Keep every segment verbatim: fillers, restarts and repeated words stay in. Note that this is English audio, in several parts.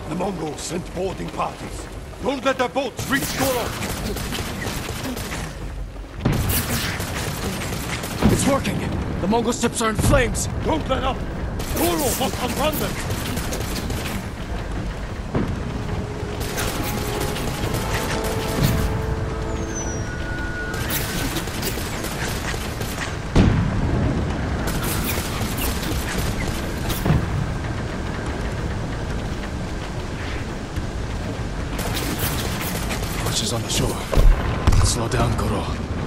The Mongols sent boarding parties. Don't let their boats reach Goro! It's working! The Mongol ships are in flames! Don't let up! Goro must outrun them! Hwacha's on the shore. Slow down, Goro.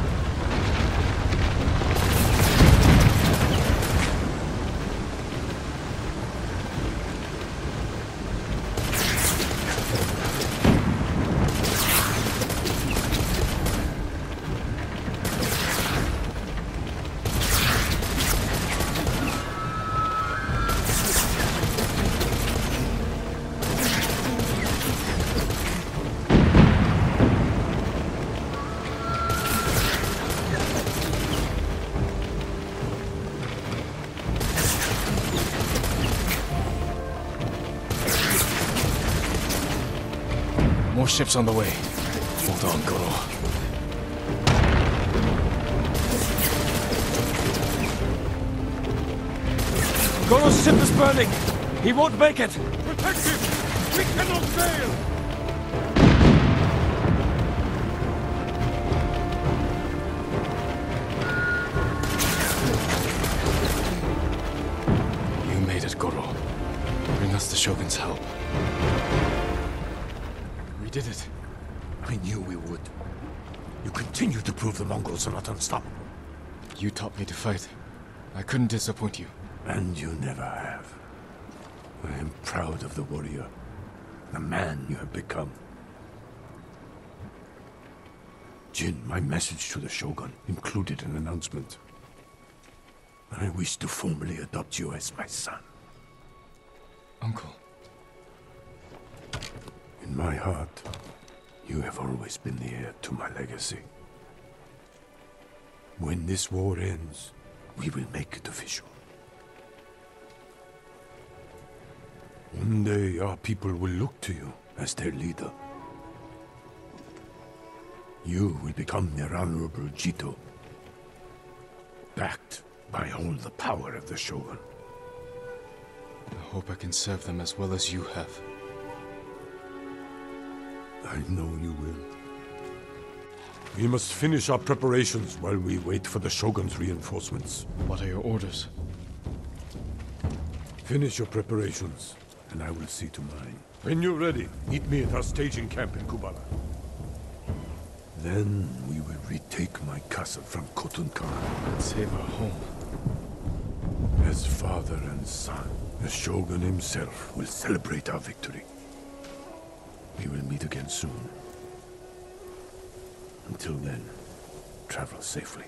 More ships on the way. Hold on, Goro. Goro's ship is burning! He won't make it! Protect him! We cannot fail! You made it, Goro. Bring us the Shogun's help. We did it. I knew we would. You continue to prove the Mongols are not unstoppable. You taught me to fight. I couldn't disappoint you. And you never have. I am proud of the warrior, the man you have become. Jin, my message to the Shogun included an announcement. I wish to formally adopt you as my son. Uncle. In my heart, you have always been the heir to my legacy. When this war ends, we will make it official. One day, our people will look to you as their leader. You will become their honorable Jito, backed by all the power of the Shogun. I hope I can serve them as well as you have. I know you will. We must finish our preparations while we wait for the Shogun's reinforcements. What are your orders? Finish your preparations, and I will see to mine. When you're ready, meet me at our staging camp in Kubala. Then we will retake my castle from Khotun Khan. And save our home. As father and son, the Shogun himself will celebrate our victory. We will meet again soon. Until then, travel safely.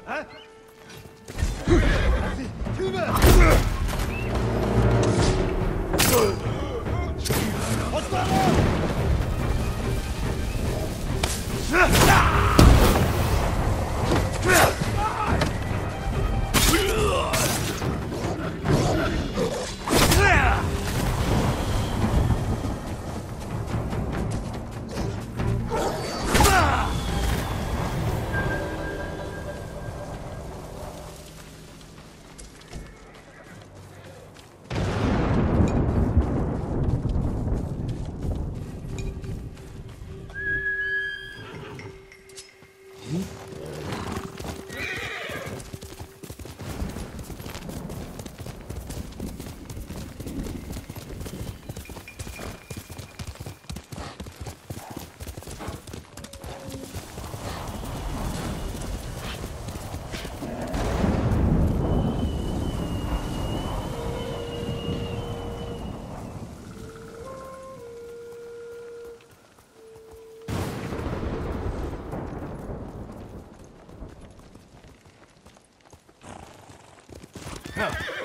Now,